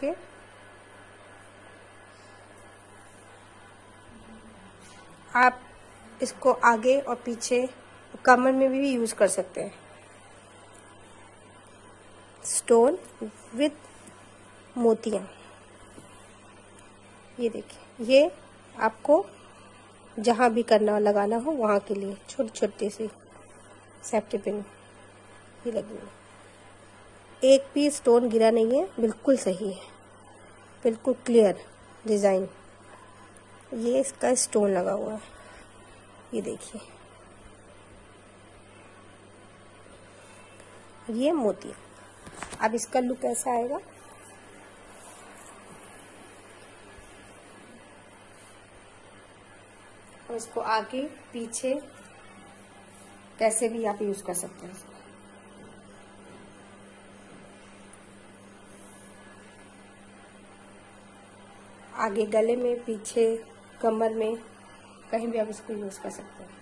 देखिए आप इसको आगे और पीछे कमर में भी यूज कर सकते हैं। स्टोन विथ मोतियां, ये देखिए, ये आपको जहां भी करना लगाना हो वहां के लिए छोटी छोटी सी सेफ्टी पिन ये लगी है। एक भी स्टोन गिरा नहीं है, बिल्कुल सही है, बिल्कुल क्लियर डिजाइन। ये इसका स्टोन लगा हुआ है, ये देखिए, ये मोती। अब इसका लुक कैसा आएगा, और इसको आगे पीछे कैसे भी आप यूज कर सकते हैं इसको। आगे गले में, पीछे कमर में, कहीं भी आप इसको यूज कर सकते हैं।